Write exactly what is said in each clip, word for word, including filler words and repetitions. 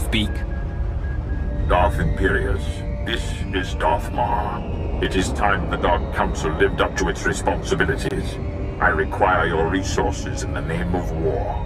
Speak. Darth Imperius, this is Darth Marr. It is time the Dark Council lived up to its responsibilities. I require your resources in the name of war.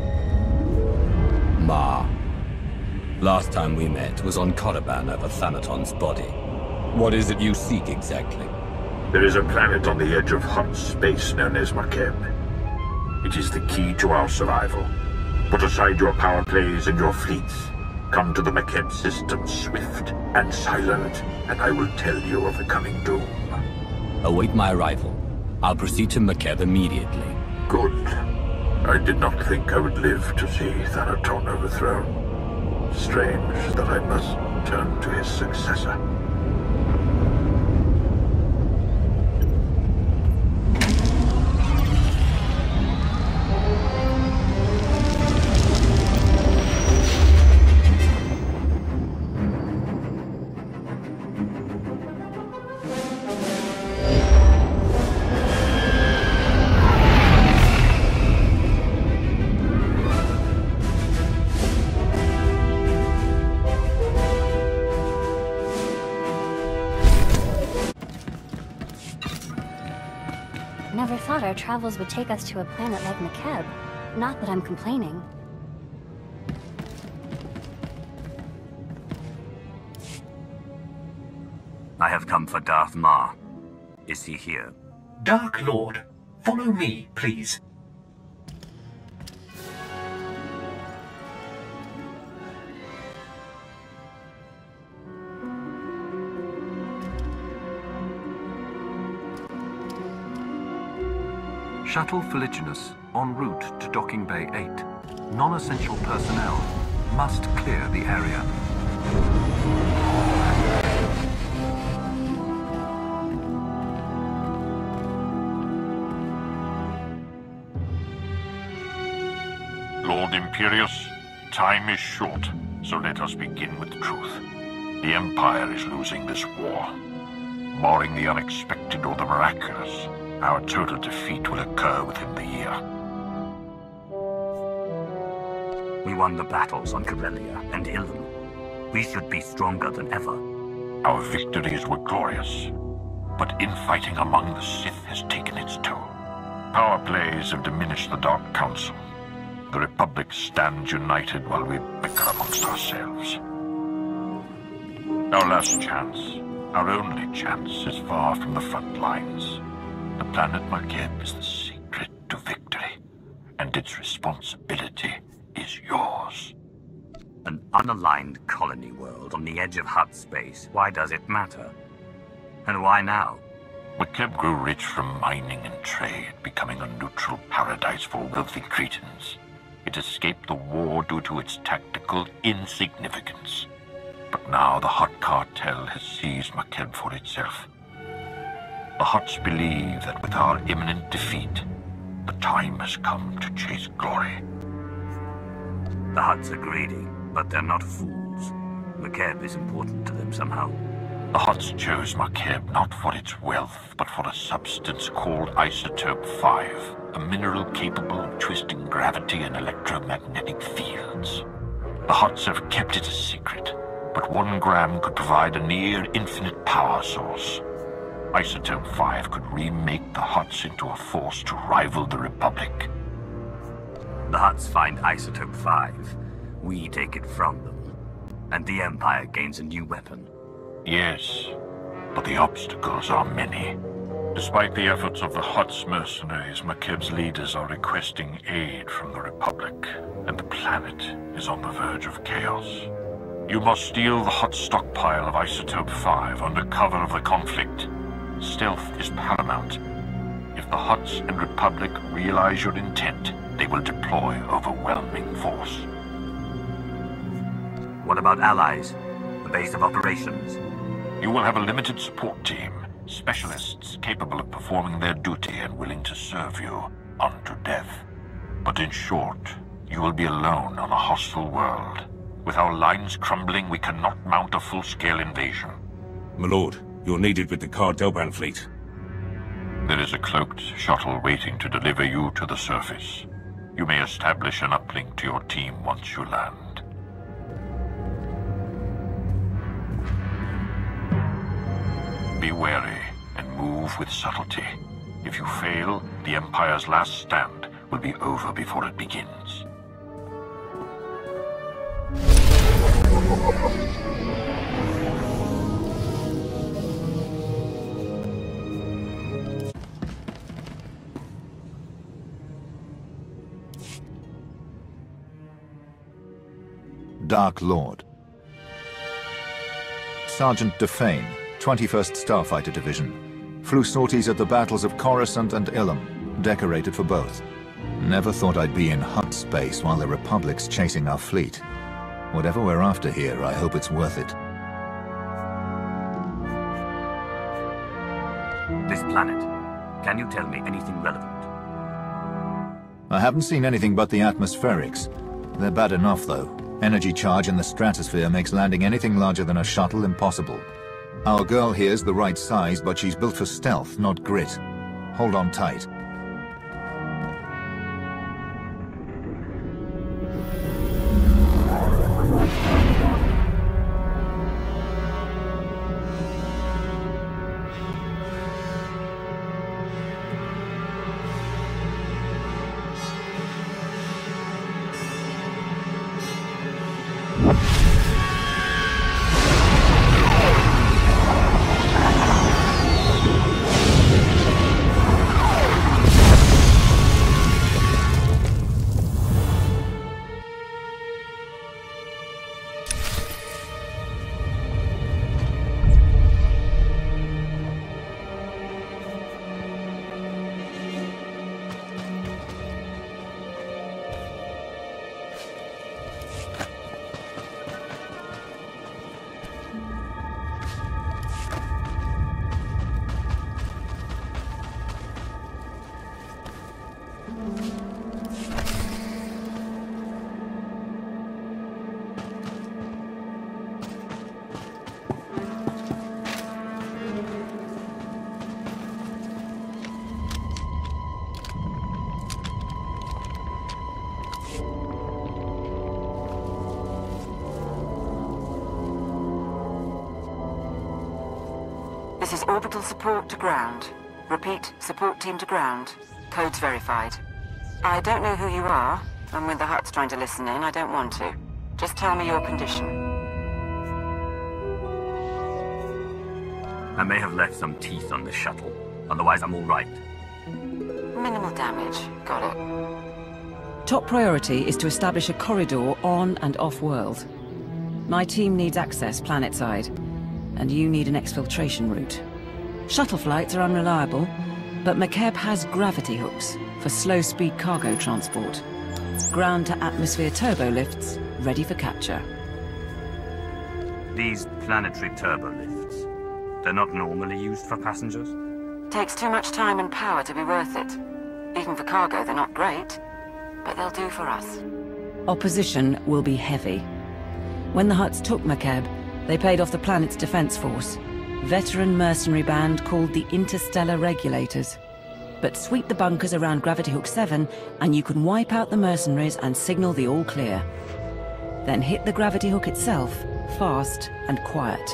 Marr. Last time we met was on Korriban over Thanaton's body. What is it you seek exactly? There is a planet on the edge of Hutt space known as Makeb. It is the key to our survival. Put aside your power plays and your fleets. Come to the Makeb system swift and silent, and I will tell you of the coming doom. Await my arrival. I'll proceed to Makeb immediately. Good. I did not think I would live to see Thanaton overthrown. Strange that I must turn to his successor. Never thought our travels would take us to a planet like Makeb. Not that I'm complaining. I have come for Darth Marr. Is he here? Dark Lord, follow me, please. Shuttle Feliginus, en route to Docking Bay eight. Non-essential personnel must clear the area. Lord Imperius, time is short, so let us begin with the truth. The Empire is losing this war. Barring the unexpected or the miraculous, our total defeat will occur within the year. We won the battles on Corellia and Ilum. We should be stronger than ever. Our victories were glorious, but infighting among the Sith has taken its toll. Power plays have diminished the Dark Council. The Republic stands united while we bicker amongst ourselves. Our last chance, our only chance, is far from the front lines. The planet Makeb is the secret to victory, and its responsibility is yours. An unaligned colony world on the edge of Hutt space. Why does it matter? And why now? Makeb grew rich from mining and trade, becoming a neutral paradise for wealthy Cretans. It escaped the war due to its tactical insignificance. But now the Hutt cartel has seized Makeb for itself. The Hutts believe that with our imminent defeat, the time has come to chase glory. The Hutts are greedy, but they're not fools. Makeb is important to them somehow. The Hutts chose Makeb not for its wealth, but for a substance called Isotope five, a mineral capable of twisting gravity and electromagnetic fields. The Hutts have kept it a secret, but one gram could provide a near-infinite power source. Isotope five could remake the Hutts into a force to rival the Republic. The Hutts find Isotope five. We take it from them. And the Empire gains a new weapon. Yes, but the obstacles are many. Despite the efforts of the Hutts mercenaries, Makeb's leaders are requesting aid from the Republic, and the planet is on the verge of chaos. You must steal the Hutt stockpile of Isotope five under cover of the conflict. Stealth is paramount. If the Hutts and Republic realize your intent, they will deploy overwhelming force. What about allies? The base of operations? You will have a limited support team, specialists capable of performing their duty and willing to serve you unto death. But in short, you will be alone on a hostile world. With our lines crumbling, we cannot mount a full-scale invasion. My lord, you're needed with the Cardoban fleet. There is a cloaked shuttle waiting to deliver you to the surface. You may establish an uplink to your team once you land. be wary and move with subtlety. If you fail, the Empire's last stand will be over before it begins. Dark Lord. Sergeant Defane, twenty-first Starfighter Division. Flew sorties at the battles of Coruscant and Ilum, decorated for both. Never thought I'd be in Hutt space while the Republic's chasing our fleet. Whatever we're after here, I hope it's worth it. This planet, can you tell me anything relevant? I haven't seen anything but the atmospherics. They're bad enough, though. Energy charge in the stratosphere makes landing anything larger than a shuttle impossible. Our girl here's the right size, but she's built for stealth, not grit. Hold on tight. This is orbital support to ground. Repeat, support team to ground. Codes verified. I don't know who you are, and when the Hutt's trying to listen in, I don't want to. Just tell me your condition. I may have left some teeth on the shuttle. Otherwise, I'm all right. Minimal damage. Got it. Top priority is to establish a corridor on and off-world. My team needs access planetside, and you need an exfiltration route. Shuttle flights are unreliable, but McKeb has gravity hooks for slow-speed cargo transport. Ground-to-atmosphere turbo lifts ready for capture. These planetary turbo lifts, they're not normally used for passengers? Takes too much time and power to be worth it. Even for cargo, they're not great, but they'll do for us. Opposition will be heavy. When the Hutts took McKeb, they paid off the planet's defense force, veteran mercenary band called the Interstellar Regulators. But sweep the bunkers around Gravity Hook seven, and you can wipe out the mercenaries and signal the all clear. Then hit the Gravity Hook itself, fast and quiet.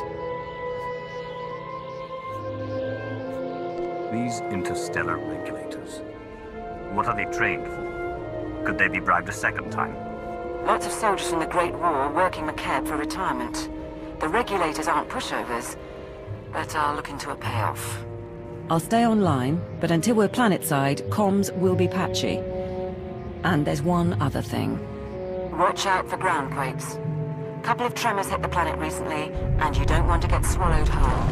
These Interstellar Regulators, what are they trained for? Could they be bribed a second time? Lots of soldiers from the Great War working McKeb for retirement. The Regulators aren't pushovers, but are looking to a payoff. I'll stay online, but until we're planetside, comms will be patchy. And there's one other thing. Watch out for ground quakes. Couple of tremors hit the planet recently, and you don't want to get swallowed whole.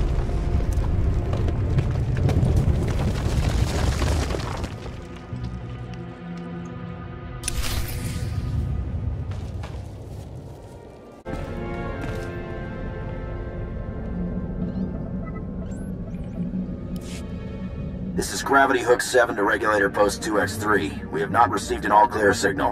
This is Gravity Hook seven to Regulator Post two X three. We have not received an all-clear signal.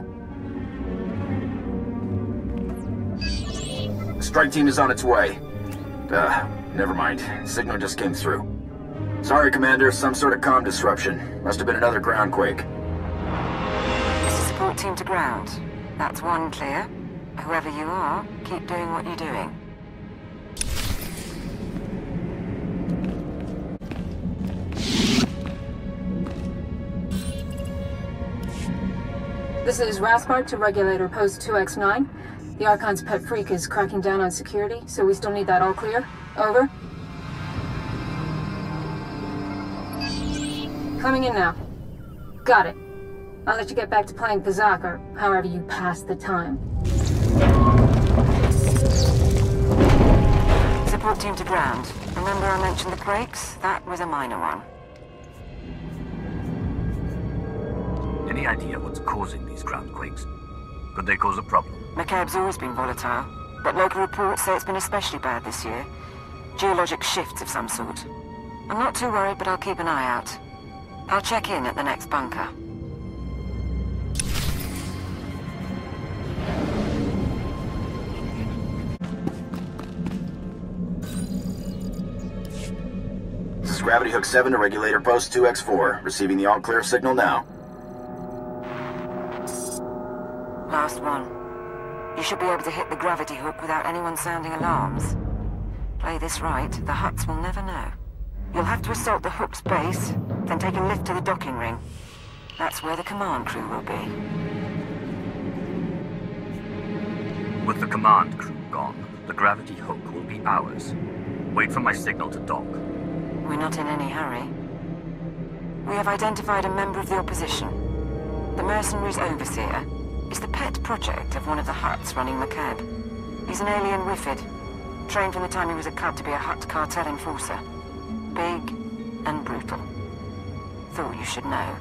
The strike team is on its way. Uh, never mind. Signal just came through. Sorry, Commander, some sort of comm disruption. Must have been another ground quake. This is support team to ground. That's one clear. Whoever you are, keep doing what you're doing. This is Raspart to Regulator Post two X nine. The Archon's pet freak is cracking down on security, so we still need that all clear. Over. Coming in now. Got it. I'll let you get back to playing Kazak, or however you pass the time. Support team to ground. Remember I mentioned the quakes? That was a minor one. Any idea what's causing these ground quakes? Could they cause a problem? McCabe's always been volatile, but local reports say it's been especially bad this year. Geologic shifts of some sort. I'm not too worried, but I'll keep an eye out. I'll check in at the next bunker. This is Gravity Hook seven to Regulator Post two X four. Receiving the all-clear signal now. Last one. You should be able to hit the gravity hook without anyone sounding alarms. Play this right, the Hutts will never know. You'll have to assault the hook's base, then take a lift to the docking ring. That's where the command crew will be. With the command crew gone, the gravity hook will be ours. Wait for my signal to dock. We're not in any hurry. We have identified a member of the opposition. The Mercenaries' Overseer is the pet project of one of the Hutts running McCabe. He's an alien Wifid, trained from the time he was a cub to be a Hutt cartel enforcer. Big and brutal. Thought you should know.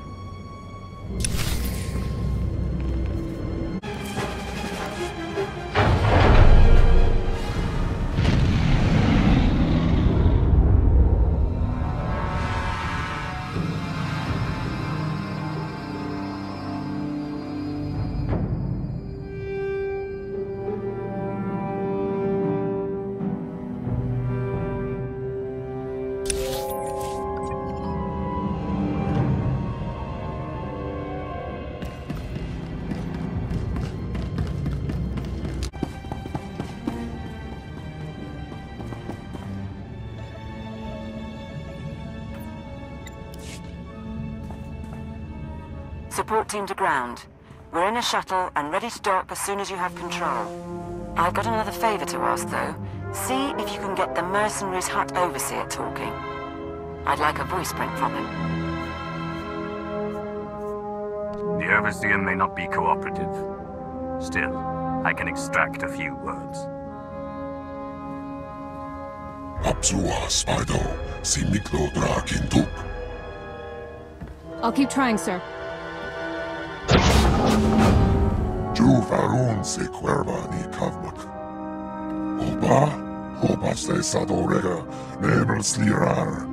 Support team to ground. We're in a shuttle and ready to dock as soon as you have control. I've got another favor to ask, though. See if you can get the Mercenaries' Hutt Overseer talking. I'd like a voice print from him. The Overseer may not be cooperative. Still, I can extract a few words. Apsua Spido, si miklo drakintuk. I'll keep trying, sir. Juvarun se cuerva ni kavmak. Oba, oba se sadorega, nebel slirar.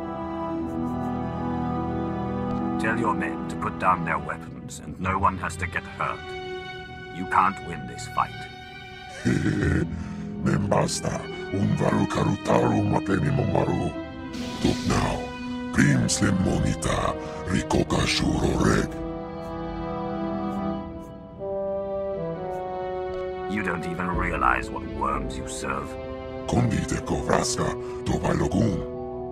Tell your men to put down their weapons, and no one has to get hurt. You can't win this fight. Hehe, membasta, un varu karutaru mapeni momaru. Tuk now, prim slim monita, rikoka shuro reg. You don't even realize what worms you serve. Kondite kovraska, to bailogun.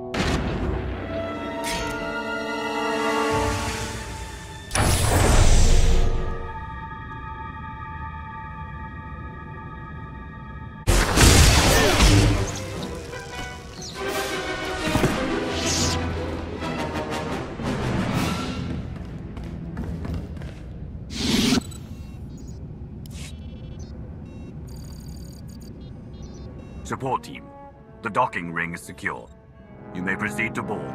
Support team, the docking ring is secure. You may proceed to board.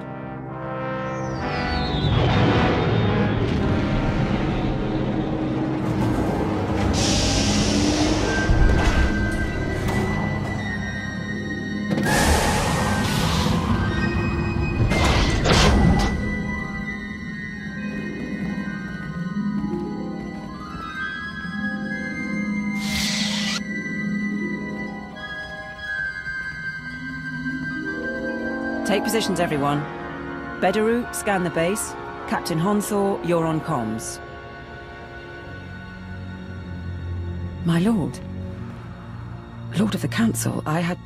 Take positions, everyone. Bedaru, scan the base. Captain Honthor, you're on comms. My lord. Lord of the Council, I had...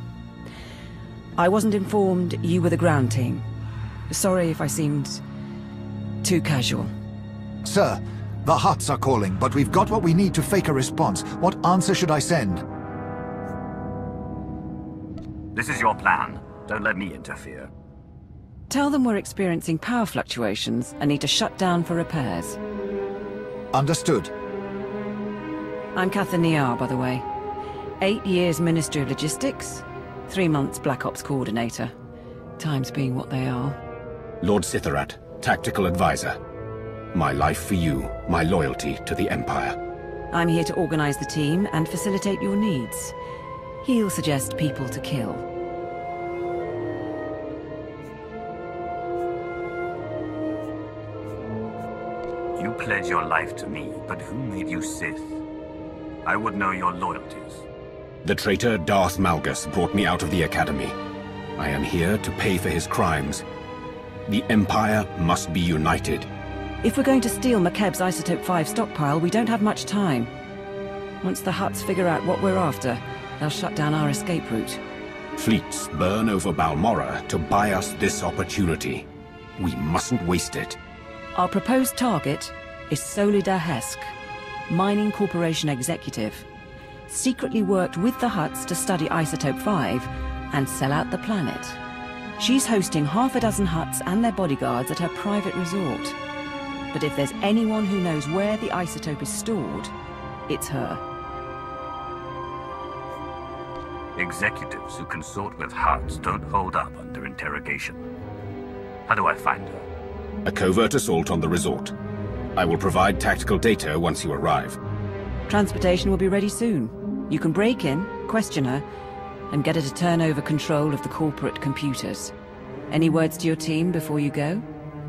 I wasn't informed you were the ground team. Sorry if I seemed too casual. Sir, The Hutts are calling, but we've got what we need to fake a response. What answer should I send? This is your plan. Don't let me interfere. Tell them we're experiencing power fluctuations and need to shut down for repairs. Understood. I'm Catherine Niar, by the way. Eight years Ministry of Logistics, three months Black Ops Coordinator. Times being what they are. Lord Sitharat, Tactical Advisor. My life for you, my loyalty to the Empire. I'm here to organize the team and facilitate your needs. He'll suggest people to kill. You pledge your life to me, but who made you Sith? I would know your loyalties. The traitor Darth Malgus brought me out of the Academy. I am here to pay for his crimes. The Empire must be united. If we're going to steal McKeb's Isotope five stockpile, we don't have much time. Once the Hutts figure out what we're after, they'll shut down our escape route. Fleets burn over Balmorra to buy us this opportunity. We mustn't waste it. Our proposed target is Solida Hesk, Mining Corporation executive. Secretly worked with the Hutts to study Isotope five and sell out the planet. She's hosting half a dozen Hutts and their bodyguards at her private resort. But if there's anyone who knows where the isotope is stored, it's her. Executives who consort with Hutts don't hold up under interrogation. How do I find her? A covert assault on the resort. I will provide tactical data once you arrive. Transportation will be ready soon. You can break in, question her, and get her to turn over control of the corporate computers. Any words to your team before you go?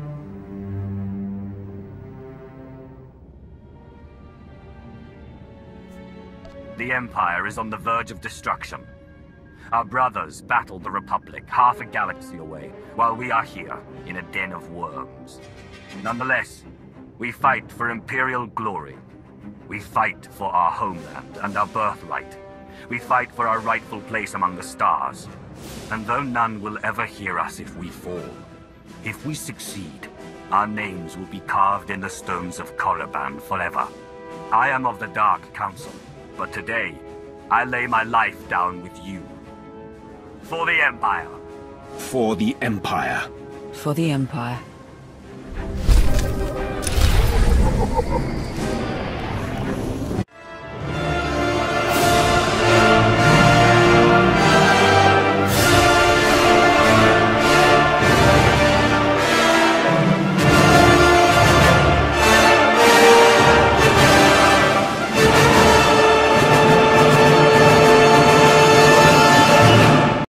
The Empire is on the verge of destruction. Our brothers battled the Republic half a galaxy away, while we are here in a den of worms. Nonetheless, we fight for Imperial glory. We fight for our homeland and our birthright. We fight for our rightful place among the stars. And though none will ever hear us if we fall, if we succeed, our names will be carved in the stones of Korriban forever. I am of the Dark Council, but today, I lay my life down with you. For the Empire. For the Empire. For the Empire.